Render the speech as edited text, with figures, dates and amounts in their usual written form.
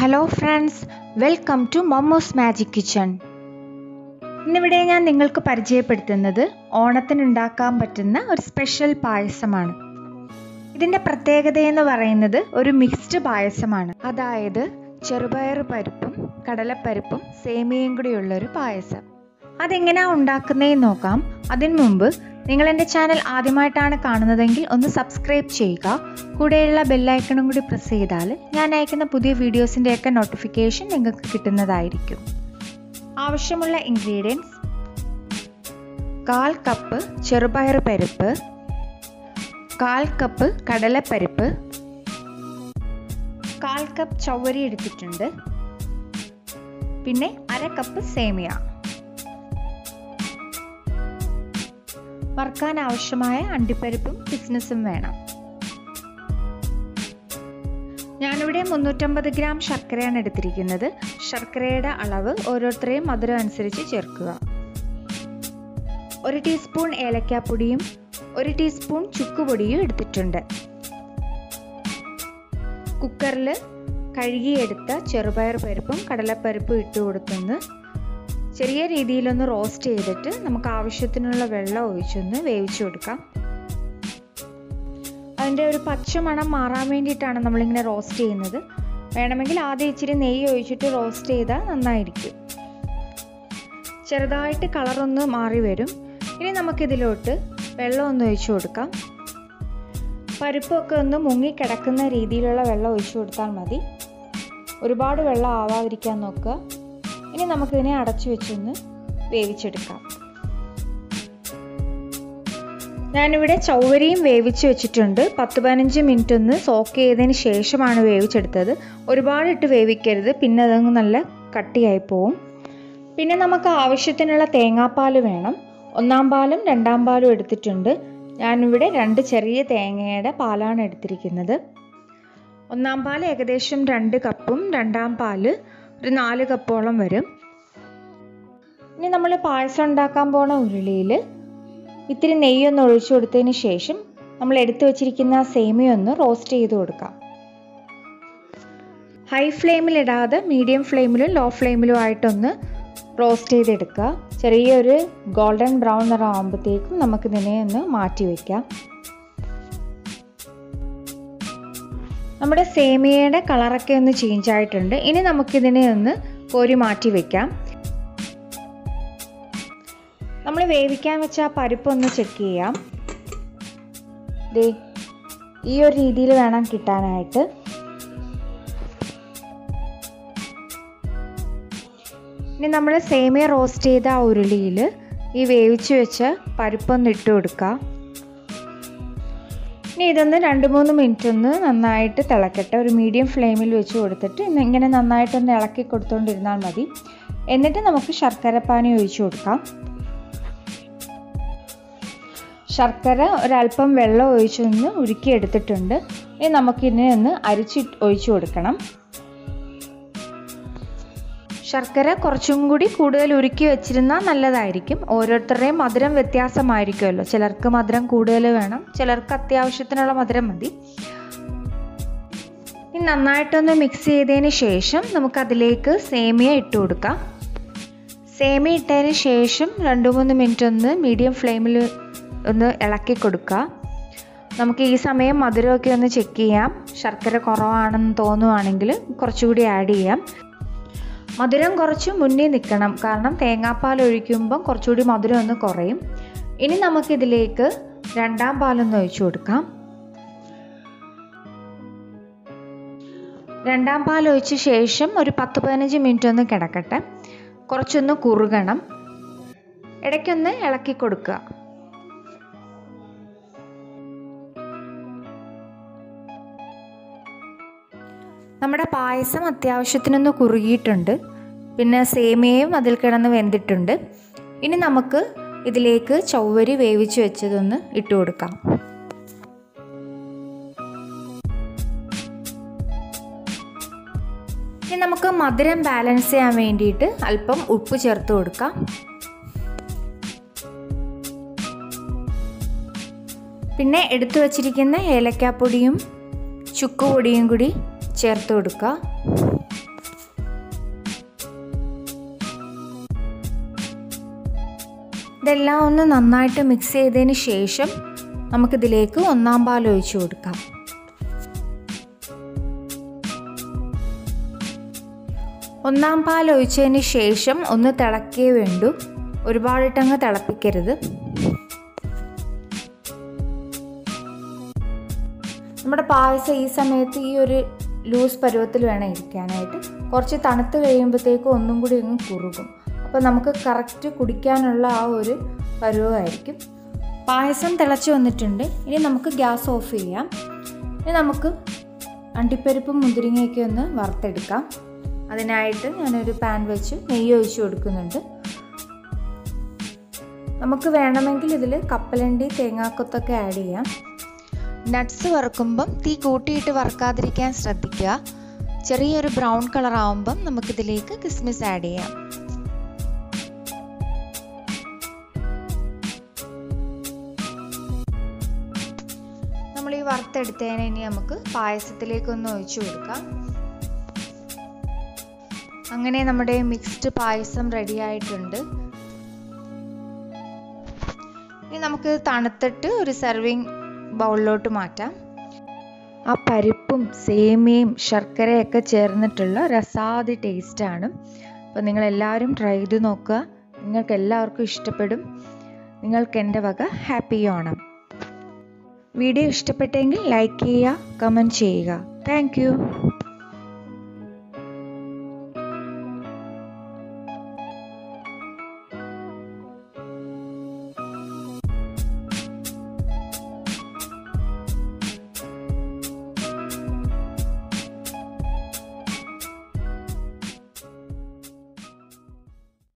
Hello friends, welcome to Mammoo's magic kitchen. ഇന്നിവിടെ ഞാൻ നിങ്ങൾക്ക് പരിചയപ്പെടുത്തുന്നത് ഓണത്തിനുണ്ടാക്കാൻ പറ്റുന്ന ഒരു സ്പെഷ്യൽ പായസമാണ്. ഇതിൻ്റെ പ്രത്യേകത എന്ന് പറയുന്നത് ഒരു മിക്സ്ഡ് പായസമാണ്. അതായത് ചെറുപയർ പരിപ്പും കടലപ്പരിപ്പും സേമിയയും കൂടിയുള്ളൊരു പായസം. അതെങ്ങനെയാണ് ഉണ്ടാക്കുന്നതെന്ന് നോക്കാം. അതിനു മുമ്പ് നിങ്ങൾ എൻ്റെ ചാനൽ ആദ്യമായിട്ടാണ് കാണുന്നതെങ്കിൽ ഒന്ന് സബ്സ്ക്രൈബ് ചെയ്യുക. കൂടെയുള്ള ബെല്ലൈക്കണും കൂടി പ്രസ് ചെയ്താൽ ഞാൻ അയക്കുന്ന പുതിയ വീഡിയോസിൻ്റെയൊക്കെ നോട്ടിഫിക്കേഷൻ നിങ്ങൾക്ക് കിട്ടുന്നതായിരിക്കും. ആവശ്യമുള്ള ഇൻഗ്രീഡിയൻസ്: 1/4 കപ്പ് ചെറുപയർ പരിപ്പ്, 1/4 കപ്പ് കടലപ്പരിപ്പ്, 1/4 കപ്പ് ചവ്വരി എടുത്തിട്ടുണ്ട്, പിന്നെ 1/2 കപ്പ് സേമിയ. വറുക്കാൻ ആവശ്യമായ അണ്ടിപ്പരിപ്പും കിസ്മിസും വേണം. ഞാനിവിടെ 350 ഗ്രാം ശർക്കരയാണ് എടുത്തിരിക്കുന്നത്. ശർക്കരയുടെ അളവ് ഓരോരുത്തരെയും മധുരം അനുസരിച്ച് ചേർക്കുക. 1 ടീസ്പൂൺ ഏലക്കാപ്പൊടിയും 1 ടീസ്പൂൺ ചുക്കുപൊടിയും എടുത്തിട്ടുണ്ട്. കുക്കറിൽ കഴുകിയെടുത്ത ചെറുപയർ പരിപ്പും കടലപ്പരിപ്പും ഇട്ട് കൊടുത്തൊന്ന് ചെറിയ രീതിയിലൊന്ന് റോസ്റ്റ് ചെയ്തിട്ട് നമുക്ക് ആവശ്യത്തിനുള്ള വെള്ളം ഒഴിച്ചൊന്ന് വേവിച്ചു കൊടുക്കാം. അതിൻ്റെ ഒരു പച്ചമണം മാറാൻ വേണ്ടിയിട്ടാണ് നമ്മളിങ്ങനെ റോസ്റ്റ് ചെയ്യുന്നത്. വേണമെങ്കിൽ ആദ്യം ഇച്ചിരി നെയ്യ് ഒഴിച്ചിട്ട് റോസ്റ്റ് ചെയ്താൽ നന്നായിരിക്കും. ചെറുതായിട്ട് കളറൊന്ന് മാറി വരും. ഇനി നമുക്കിതിലോട്ട് വെള്ളം ഒന്ന് ഒഴിച്ചു കൊടുക്കാം. പരിപ്പൊക്കെ ഒന്ന് മുങ്ങിക്കിടക്കുന്ന രീതിയിലുള്ള വെള്ളം ഒഴിച്ചു കൊടുത്താൽ മതി. ഒരുപാട് വെള്ളം ആവാതിരിക്കാൻ നോക്കുക. ഇനി നമുക്കിതിനെ അടച്ചു വെച്ചൊന്ന് വേവിച്ചെടുക്കാം. ഞാനിവിടെ ചവ്വരിയും വേവിച്ച് വെച്ചിട്ടുണ്ട്. 10-15 മിനിറ്റ് ഒന്ന് സോക്ക് ചെയ്തതിന് ശേഷമാണ് വേവിച്ചെടുത്തത്. ഒരുപാട് ഇട്ട് വേവിക്കരുത്, പിന്നെ അതങ്ങ് നല്ല കട്ടിയായി പോവും. പിന്നെ നമുക്ക് ആവശ്യത്തിനുള്ള തേങ്ങാപ്പാൽ വേണം. 1-ാം പാലും 2-ാം പാലും എടുത്തിട്ടുണ്ട്. ഞാനിവിടെ 2 ചെറിയ തേങ്ങയുടെ പാലാണ് എടുത്തിരിക്കുന്നത്. 1-ാം പാൽ ഏകദേശം 2 കപ്പും 2-ാം പാല് ഒരു 4 കപ്പോളം വരും. ഇനി നമ്മൾ പായസം ഉണ്ടാക്കാൻ പോണ ഉരുളിയിൽ ഇത്തിരി നെയ്യൊന്ന് ഒഴിച്ചു കൊടുത്തതിന് ശേഷം നമ്മൾ എടുത്തു വച്ചിരിക്കുന്ന സേമിയ ഒന്ന് റോസ്റ്റ് ചെയ്ത് കൊടുക്കാം. ഹൈ ഫ്ലെയിമിലിടാതെ മീഡിയം ഫ്ലെയിമിലും ലോ ഫ്ലെയിമിലും ആയിട്ടൊന്ന് റോസ്റ്റ് ചെയ്തെടുക്കുക. ചെറിയൊരു ഗോൾഡൻ ബ്രൗൺ നിറം ആകുമ്പോഴത്തേക്കും നമുക്കിതിനെ ഒന്ന് മാറ്റി വയ്ക്കാം. നമ്മുടെ സേമിയയുടെ കളറൊക്കെ ഒന്ന് ചേഞ്ച് ആയിട്ടുണ്ട്. ഇനി നമുക്കിതിനെ ഒന്ന് കോരി മാറ്റി വയ്ക്കാം. നമ്മൾ വേവിക്കാൻ വെച്ച ആ പരിപ്പൊന്ന് ചെക്ക് ചെയ്യാം. ഈ ഒരു രീതിയിൽ വേണം കിട്ടാനായിട്ട്. ഇനി നമ്മൾ സേമിയ റോസ്റ്റ് ചെയ്ത ആ ഉരുളിയിൽ ഈ വേവിച്ച് വെച്ച പരിപ്പൊന്ന് ഇട്ട് കൊടുക്കുക. ഇനി ഇതൊന്ന് 2-3 മിനിറ്റ് ഒന്ന് നന്നായിട്ട് തിളക്കട്ടെ. ഒരു മീഡിയം ഫ്ലെയിമിൽ വെച്ച് കൊടുത്തിട്ട് ഇങ്ങനെ നന്നായിട്ടൊന്ന് ഇളക്കി കൊടുത്തുകൊണ്ടിരുന്നാൽ മതി. എന്നിട്ട് നമുക്ക് ശർക്കരപ്പാനി ഒഴിച്ചു കൊടുക്കാം. ശർക്കര ഒരല്പം വെള്ളം ഒഴിച്ചൊന്ന് ഉരുക്കിയെടുത്തിട്ടുണ്ട്. ഇനി നമുക്കിതിനെ ഒന്ന് ഒഴിച്ചു കൊടുക്കണം. ശർക്കര കുറച്ചും കൂടി കൂടുതൽ ഉരുക്കി വെച്ചിരുന്നാൽ നല്ലതായിരിക്കും. ഓരോരുത്തരുടെയും മധുരം വ്യത്യാസമായിരിക്കുമല്ലോ. ചിലർക്ക് മധുരം കൂടുതൽ വേണം, ചിലർക്ക് അത്യാവശ്യത്തിനുള്ള മധുരം മതി. ഇനി നന്നായിട്ടൊന്ന് മിക്സ് ചെയ്തതിന് ശേഷം നമുക്കതിലേക്ക് സേമിയ ഇട്ട് കൊടുക്കാം. സേമിയ ഇട്ടതിന് ശേഷം 2-3 മിനിറ്റ് ഒന്ന് മീഡിയം ഫ്ലെയിമിൽ ഒന്ന് ഇളക്കി കൊടുക്കുക. നമുക്ക് ഈ സമയം മധുരമൊക്കെ ഒന്ന് ചെക്ക് ചെയ്യാം. ശർക്കര കുറവാണെന്ന് തോന്നുവാണെങ്കിൽ കുറച്ചുകൂടി ആഡ് ചെയ്യാം. മധുരം കുറച്ച് മുന്നിൽ നിൽക്കണം, കാരണം തേങ്ങാപ്പാൽ ഒഴിക്കുമ്പം കുറച്ചുകൂടി മധുരം ഒന്ന് കുറയും. ഇനി നമുക്കിതിലേക്ക് 2-ാം പാലൊന്ന് ഒഴിച്ചു കൊടുക്കാം. 2-ാം പാൽ ഒഴിച്ച ശേഷം ഒരു 10-15 മിനിറ്റ് ഒന്ന് കിടക്കട്ടെ. കുറച്ചൊന്ന് കുറുകണം. ഇടയ്ക്കൊന്ന് ഇളക്കി കൊടുക്കുക. നമ്മുടെ പായസം അത്യാവശ്യത്തിനൊന്ന് കുറുകിയിട്ടുണ്ട്. പിന്നെ സേമിയയും അതിൽ കിടന്ന് വെന്തിട്ടുണ്ട്. ഇനി നമുക്ക് ഇതിലേക്ക് ചവ്വരി വേവിച്ച് വെച്ചതൊന്ന് ഇട്ട് കൊടുക്കാം. ഇനി നമുക്ക് മധുരം ബാലൻസ് ചെയ്യാൻ വേണ്ടിയിട്ട് അല്പം ഉപ്പ് ചേർത്ത് കൊടുക്കാം. പിന്നെ എടുത്തു വച്ചിരിക്കുന്ന ഏലക്കാപ്പൊടിയും ചുക്കുപൊടിയും കൂടി ചേർത്ത് കൊടുക്കുക. ഇതെല്ലാം ഒന്ന് നന്നായിട്ട് മിക്സ് ചെയ്തതിന് ശേഷം നമുക്കിതിലേക്ക് ഒന്നാം പാൽ ഒഴിച്ചു കൊടുക്കാം. ഒന്നാം പാൽ ഒഴിച്ചതിന് ശേഷം ഒന്ന് തിളക്കേ വേണ്ടൂ, ഒരുപാടിട്ടങ്ങ് തിളപ്പിക്കരുത്. നമ്മുടെ പായസം ഈ സമയത്ത് ഈ ഒരു ലൂസ് പരുവത്തിൽ വേണം ഇരിക്കാനായിട്ട്. കുറച്ച് തണുത്ത് കഴിയുമ്പോഴത്തേക്കും ഒന്നും കൂടി അങ്ങ് കുറുകും. അപ്പോൾ നമുക്ക് കറക്റ്റ് കുടിക്കാനുള്ള ആ ഒരു പരുവമായിരിക്കും. പായസം തിളച്ച് വന്നിട്ടുണ്ട്. ഇനി നമുക്ക് ഗ്യാസ് ഓഫ് ചെയ്യാം. ഇനി നമുക്ക് അണ്ടിപ്പരിപ്പും മുന്തിരിങ്ങയൊക്കെ ഒന്ന് വറുത്തെടുക്കാം. അതിനായിട്ട് ഞാനൊരു പാൻ വെച്ച് നെയ്യ് ഒഴിച്ച് കൊടുക്കുന്നുണ്ട്. നമുക്ക് വേണമെങ്കിൽ ഇതിൽ കപ്പലണ്ടി, തേങ്ങാക്കൊത്തൊക്കെ ആഡ് ചെയ്യാം. നട്ട്സ് വറുക്കുമ്പം തീ കൂട്ടിയിട്ട് വറുക്കാതിരിക്കാൻ ശ്രദ്ധിക്കുക. ചെറിയൊരു ബ്രൗൺ കളർ ആവുമ്പം നമുക്കിതിലേക്ക് കിസ്മിസ് ആഡ് ചെയ്യാം. നമ്മൾ ഈ വറുത്തെടുത്തതിനെ ഇനി നമുക്ക് പായസത്തിലേക്കൊന്ന് ഒഴിച്ചു കൊടുക്കാം. അങ്ങനെ നമ്മുടെ മിക്സ്ഡ് പായസം റെഡി ആയിട്ടുണ്ട്. ഇനി നമുക്ക് തണുത്തിട്ട് ഒരു സെർവിങ് ബൗളിലോട്ട് മാറ്റാം. ആ പരിപ്പും സേമിയയും ശർക്കരയൊക്കെ ചേർന്നിട്ടുള്ള രസാതി ടേസ്റ്റാണ്. അപ്പോൾ നിങ്ങളെല്ലാവരും ട്രൈ ചെയ്ത് നോക്കുക. നിങ്ങൾക്ക് എല്ലാവർക്കും ഇഷ്ടപ്പെടും. നിങ്ങൾക്ക് എൻ്റെ വക ഹാപ്പി ഓണം. വീഡിയോ ഇഷ്ടപ്പെട്ടെങ്കിൽ ലൈക്ക് ചെയ്യുക, കമൻറ്റ് ചെയ്യുക. Thank U.